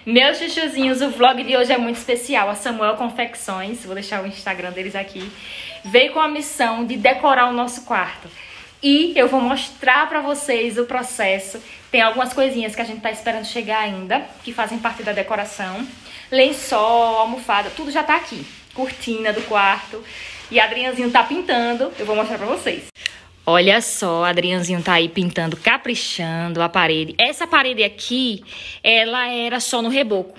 Meus chuchuzinhos, o vlog de hoje é muito especial. A Samuel Confecções, vou deixar o Instagram deles aqui, veio com a missão de decorar o nosso quarto. E eu vou mostrar pra vocês o processo. Tem algumas coisinhas que a gente tá esperando chegar ainda, que fazem parte da decoração. Lençol, almofada, tudo já tá aqui. Cortina do quarto. E Adrianzinho tá pintando, eu vou mostrar pra vocês. Olha só, Adrianzinho tá aí pintando, caprichando a parede. Essa parede aqui, ela era só no reboco.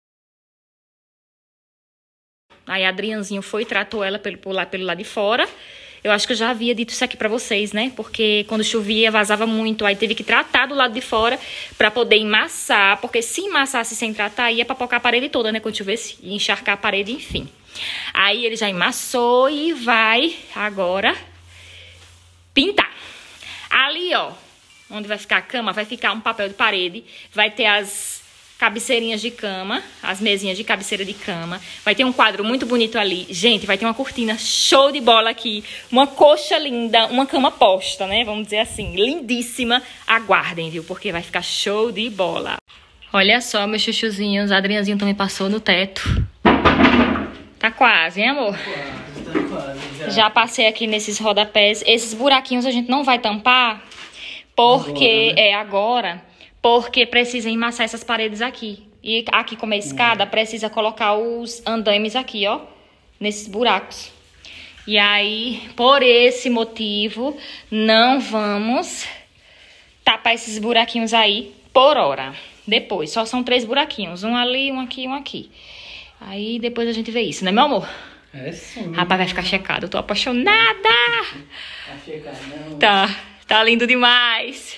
Aí Adrianzinho foi e tratou ela pelo lado de fora. Eu acho que eu já havia dito isso aqui pra vocês, né? Porque quando chovia, vazava muito. Aí teve que tratar do lado de fora pra poder emassar. Porque se emassasse sem tratar, ia papocar a parede toda, né? Quando chovesse, ia encharcar a parede, enfim. Aí ele já emassou e vai agora pintar. Ali, ó, onde vai ficar a cama, vai ficar um papel de parede. Vai ter as cabeceirinhas de cama, as mesinhas de cabeceira de cama. Vai ter um quadro muito bonito ali. Gente, vai ter uma cortina show de bola aqui. Uma coxa linda, uma cama posta, né? Vamos dizer assim, lindíssima. Aguardem, viu? Porque vai ficar show de bola. Olha só, meus chuchuzinhos. A Adrianzinho também passou no teto. Tá quase, hein, amor? Já passei aqui nesses rodapés. Esses buraquinhos a gente não vai tampar porque agora, porque precisa emassar essas paredes aqui. E aqui como é escada, precisa colocar os andames aqui, ó, nesses buracos. E aí, por esse motivo, não vamos tapar esses buraquinhos aí por hora. Depois, só são 3 buraquinhos, um ali, um aqui e um aqui. Aí depois a gente vê isso, né, meu amor? É sim. Rapaz, vai ficar checado. Eu tô apaixonada. Tá checado, não? Tá lindo demais.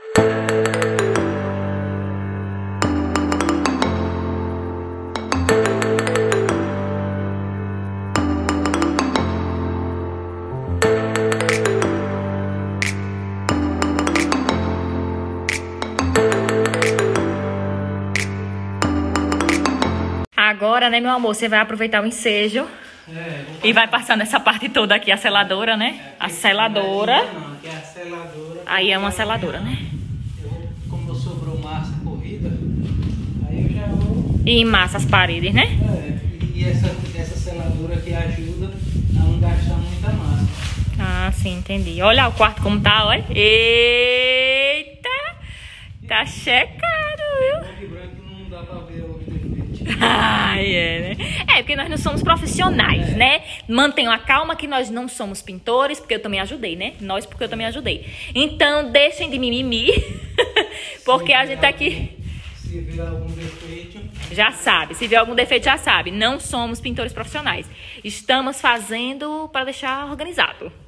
Agora, né, meu amor, você vai aproveitar o ensejo e vai passar nessa parte toda aqui, a seladora, né? A seladora. Não, aqui é a seladora. Aí é uma seladora, né? Como sobrou massa corrida, aí eu já vou... E massa as paredes, né? E essa seladora aqui ajuda a não gastar muita massa. Ah, sim, entendi. Olha o quarto como tá, olha. Eita! Tá checado, viu? De branco não dá pra ver o defeito. Né? É, porque nós não somos profissionais, né? Mantenham a calma que nós não somos pintores, porque eu também ajudei, né? Nós, porque eu também ajudei. Então, deixem de mimimi, porque a gente tá aqui... Se vir algum defeito... Já sabe, se vir algum defeito já sabe. Não somos pintores profissionais. Estamos fazendo para deixar organizado.